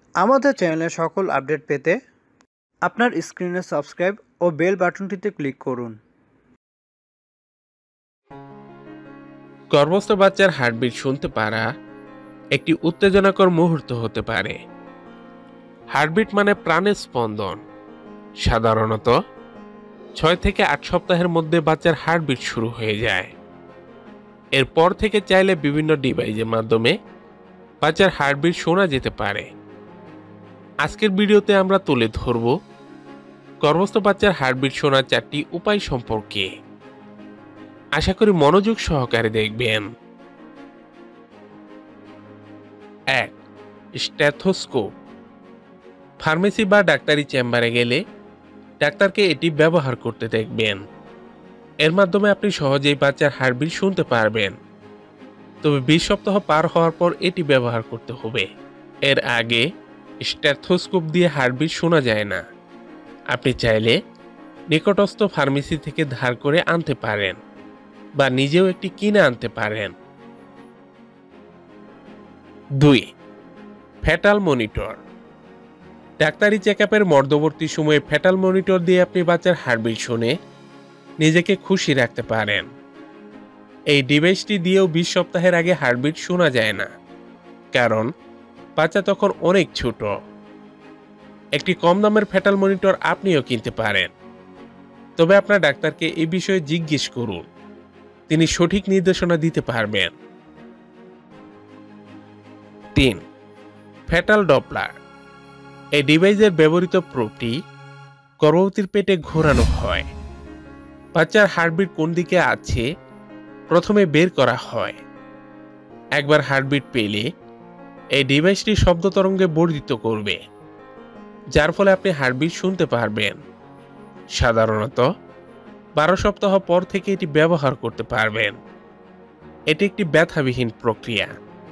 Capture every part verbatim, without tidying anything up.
আমাদের চ্যানেলের সকল আপডেট পেতে আপনার স্ক্রিনে সাবস্ক্রাইব ও বেল বাটনটিতে ক্লিক করুন। গর্ভস্থ বাচ্চার হার্টবিট শুনতে পারা একটি উত্তেজনাকর মুহূর্ত হতে পারে। হার্টবিট মানে প্রাণের স্পন্দন। সাধারণত ছয় থেকে আট সপ্তাহের মধ্যে বাচ্চার হার্টবিট শুরু হয়ে যায়। এরপর থেকে চাইলে বিভিন্ন ডিভাইসের মাধ্যমে বাচ্চার হার্টবিট শোনা যেতে পারে। আজকের ভিডিওতে আমরা তুলে ধরব গর্ভস্থ বাচ্চার হার্টবিট শোনার চারটি উপায় সম্পর্কে। আশা করি মনোযোগ সহকারে দেখবেন। এক, স্টেথোস্কোপ। ফার্মেসি বা ডাক্তারি চেম্বারে গেলে ডাক্তারকে এটি ব্যবহার করতে দেখবেন। এর মাধ্যমে আপনি সহজেই বাচ্চার হার্টবিট শুনতে পারবেন। তবে বিশ সপ্তাহ পার হওয়ার পর এটি ব্যবহার করতে হবে। এর আগে স্টেথোস্কোপ দিয়ে হার্টবিট শোনা যায় না। আপনি চাইলে নিকটস্থ ফার্মেসি থেকে ধার করে আনতে পারেন বা নিজেও একটি কিনে আনতে পারেন। দুই, ফেটাল মনিটর। ডাক্তারি চেকআপের মধ্যবর্তী সময়ে ফেটাল মনিটর দিয়ে আপনি বাচ্চার হার্টবিট শুনে নিজেকে খুশি রাখতে পারেন। এই ডিভাইসটি দিয়েও বিশ সপ্তাহের আগে হার্টবিট শোনা যায় না, কারণ বাচ্চা তখন অনেক ছোট। একটি কম দামের ফেটাল মনিটর আপনিও কিনতে পারেন, তবে আপনার ডাক্তারকে এই বিষয়ে জিজ্ঞেস করুন, তিনি সঠিক নির্দেশনা দিতে পারবেন। তিন, ফেটাল ডপলার। এই ডিভাইসের ব্যবহৃত প্রোবটি গর্ভবতীর পেটে ঘোরানো হয়। বাচ্চার হার্টবিট কোন দিকে আছে প্রথমে বের করা হয়। একবার হার্টবিট পেলে এই ডিভাইসটি শব্দ তরঙ্গে বর্ধিত করবে, যার ফলে আপনি হার্টবিট শুনতে পারবেন। সাধারণত বারো সপ্তাহ পর থেকে এটি ব্যবহার করতে পারবেন। এটি একটি ব্যথাবিহীন প্রক্রিয়া।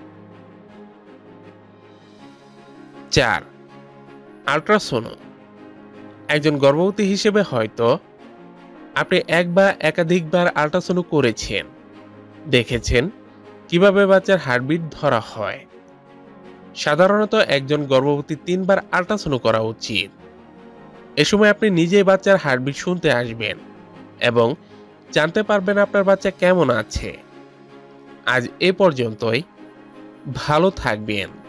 চার, আল্ট্রাসোনো। একজন গর্ভবতী হিসেবে হয়তো আপনি এক বা একাধিকবার আল্ট্রাসোনো করেছেন, দেখেছেন কিভাবে বাচ্চার হার্টবিট ধরা হয়। সাধারণত একজন গর্ভবতী তিনবার আল্ট্রাসোনো করা উচিত। এ সময় আপনি নিজেই বাচ্চার হার্টবিট শুনতে আসবেন এবং জানতে পারবেন আপনার বাচ্চা কেমন আছে। আজ এ পর্যন্তই। ভালো থাকবেন।